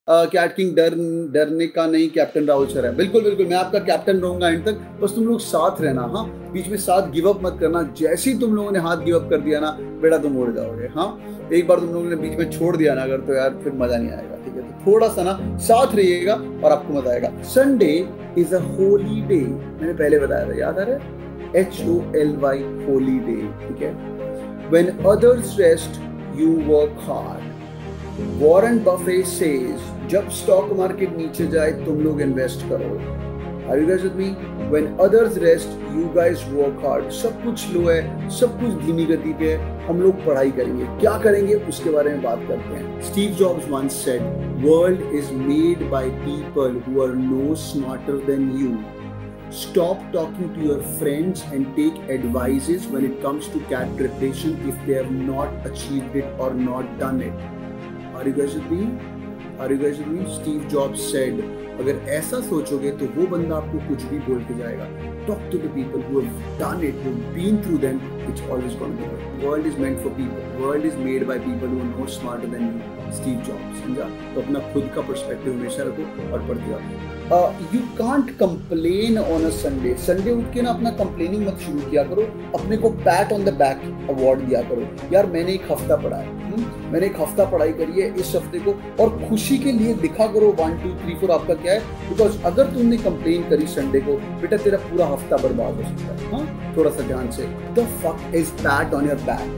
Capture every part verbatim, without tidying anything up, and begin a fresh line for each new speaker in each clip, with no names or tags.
Cat king डर डरने का नहीं, कैप्टन राहुल सर है। बिल्कुल बिल्कुल, मैं आपका कैप्टन रहूंगा एंड तक, बस तुम लोग साथ रहना। हाँ, बीच में साथ गिव अप मत करना। जैसे ही तुम लोगों ने हाथ गिव अप कर दिया ना बेटा, तुम उड़ जाओगे। हाँ, एक बार तुम लोगों ने बीच में छोड़ दिया ना अगर, तो यार फिर मजा नहीं आएगा। ठीक है, तो थोड़ा सा ना साथ रहिएगा और आपको मजा आएगा। Sunday is a holy day, मैंने पहले बताया था, याद आ रहा है? H O L Y, holy day. ठीक है, when others rest you work hard. Warren Buffett says, जब स्टॉक मार्केट नीचे जाए तुम लोग इन्वेस्ट करो। Are you guys with me? When others rest, you guys work hard. सब कुछ लो है, सब कुछ धीमी गति पे है, हम लोग पढ़ाई करेंगे। क्या करेंगे उसके बारे में बात करते हैं। Steve Jobs once said, "World is made by people who are no smarter than you." Stop talking to your friends and take advices when it comes to cat preparation if they have not achieved it or not done it. Are you guys with me? Are you guys with me? Steve Jobs said, अगर ऐसा सोचोगे तो वो बंदा आपको कुछ भी बोल के जाएगा। Talk to the people who have done it, who have been through them. It's always going to be good. World is meant for people. World is made by people who are more smarter than you. Steve Jobs, समझा? तो अपना खुद का perspective हमेशा रखो और पढ़ते रहो। You can't complain on a Sunday. Sunday उठ के ना अपना कंप्लेनिंग मत शुरू किया करो, अपने को pat on the back award दिया करो। यार मैंने एक हफ्ता पढ़ा है, मैंने एक हफ्ता पढ़ाई करी है इस हफ्ते को, और खुशी के लिए लिखा करो वन टू थ्री फोर आपका क्या है। बिकॉज अगर तुमने कंप्लेन करी संडे को, बेटा तेरा पूरा हफ्ता बर्बाद हो सकता है। हाँ, थोड़ा सा ध्यान से। The fact is pat on your back.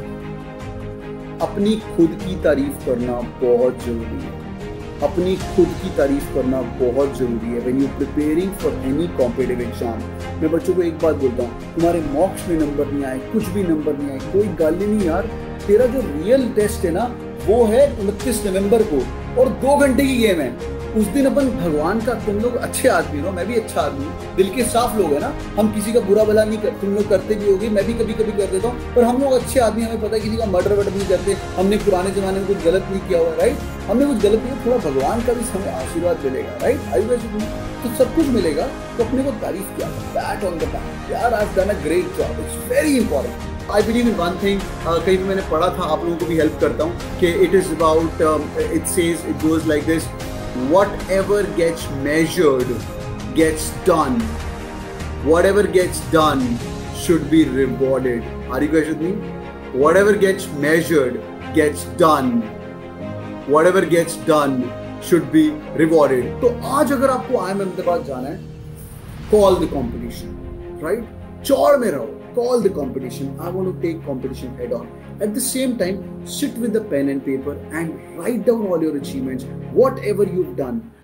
अपनी खुद की तारीफ करना बहुत जरूरी है। अपनी खुद की तारीफ करना बहुत जरूरी है when you preparing for any competitive exam. मैं बच्चों को एक बात बोलता हूँ, तुम्हारे मॉक्स में नंबर नहीं आए, कुछ भी नंबर नहीं आए, कोई गाली नहीं यार। तेरा जो रियल टेस्ट है ना वो है उनतीस नवंबर को, और दो घंटे की गेम है। उस दिन अपन भगवान का, तुम लोग अच्छे आदमी हो, मैं भी अच्छा आदमी हूँ, दिल के साफ लोग है ना, हम किसी का बुरा भला नहीं कर, तुम लोग करते भी होगे, मैं भी कभी कभी कर देता हूँ, पर हम लोग अच्छे आदमी, हमें पता है किसी का मर्डर वर्डर नहीं करते, हमने पुराने जमाने में कुछ गलत नहीं किया हुआ, राइट? हमने कुछ गलत नहीं, थोड़ा भगवान का भी हमें आशीर्वाद मिलेगा, राइट? आई तो सब कुछ मिलेगा, तो अपने को तारीफ किया, पैट ऑन द बैक, यार I have done a great job, it's very important. I believe in one thing, कहीं भी मैंने पढ़ा था, आप लोगों को भी हेल्प करता हूँ कि it is about, it says, it goes like this, whatever gets measured gets done. Whatever gets done should be rewarded. Are you guys with me? Whatever gets measured gets done. Whatever gets done should be rewarded. तो आज अगर आपको I am Ahmedabad जाना है, call the competition, right? चौड़ में रहो, call the competition. I want to take competition head on. At the same time, sit with the pen and paper and write down all your achievements, whatever you've done.